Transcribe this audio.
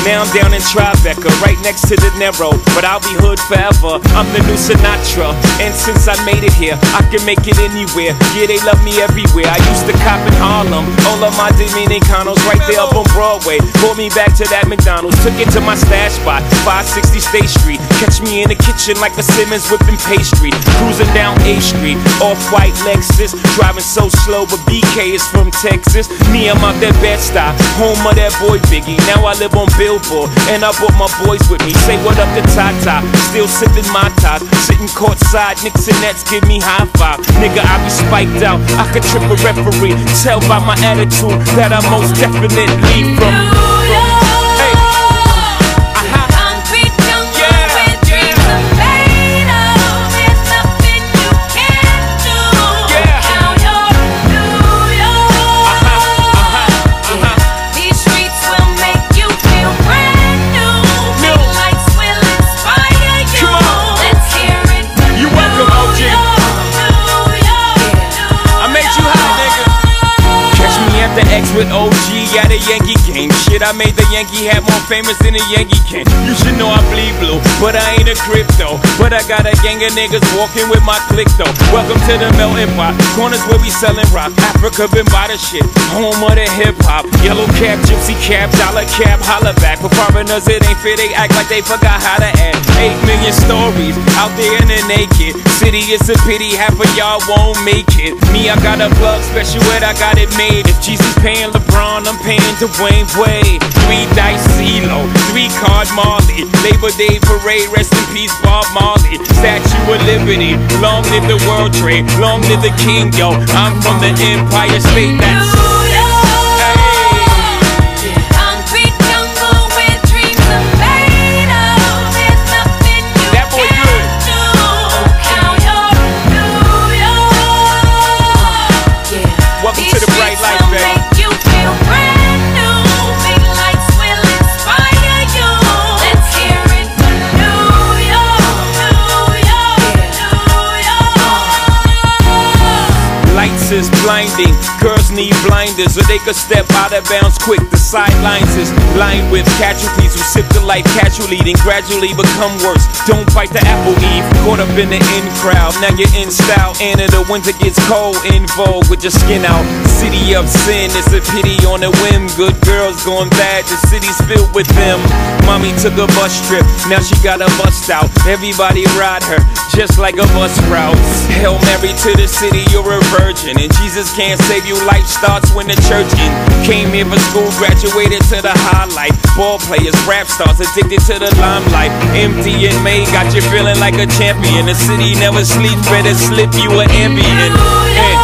Now I'm down in Tribeca, right next to the Narrow, but I'll be hood forever. I'm the new Sinatra, and since I made it here, I can make it anywhere. Yeah, they love me everywhere. I used to cop in Harlem, all of my Dominicanos right there up on Broadway. Pulled me back to that McDonald's, took it to my stash spot, 560 State Street. Catch me in the kitchen like a Simmons whipping pastry. Cruising down A Street, off-white Lexus, driving so slow, but BK is from Texas. Me, I'm out that Bed-Stuy, home of that boy Biggie. Now I live on Billboard, and I brought my boys with me. Say what up to Tata, still sipping my top, sitting courtside, Knicks and Nets give me high five. Nigga, I be spiked out, I could trip a referee. Tell by my attitude that I most definitely from. With OG at a Yankee game. Shit, I made the Yankee hat more famous than the Yankee can. You should know I bleed blue, but I ain't a crypto. But I got a gang of niggas walking with my click though. Welcome to the melting pot, corners where we selling rock. Africa been by the shit, home of the hip hop. Yellow cap, gypsy cap, dollar cap, holla back. For foreigners it ain't fair, they act like they forgot how to act. 8 million stories out there in the naked city. It's a pity half of y'all won't make it. Me, I got a plug special ed, I got it made. If Jesus paying LeBron, I'm paying Dwayne Wade. 3 dice CeeLo, 3 card Marley. Labor Day parade, rest in peace Bob Marley. Statue of Liberty, long live the World Trade, long live the King, yo. I'm from the Empire State, that's is blinding. Girls need blinders so they could step out of bounds quick. The sidelines is lined with casualties who sip the life casually, then gradually become worse. Don't fight the apple eve, caught up in the in crowd. Now you're in style, and in the winter gets cold. In vogue with your skin out. City of sin, it's a pity on a whim. Good girls going bad, the city's filled with them. Mommy took a bus trip, now she got a bust out. Everybody ride her, just like a bus route. Hail Mary to the city, you're a virgin. And Jesus can't save you, life starts when the church in. Came here for school, graduated to the highlight. Ball players, rap stars, addicted to the limelight. Empty and May got you feeling like a champion. The city never sleeps, better slip you an Ambien.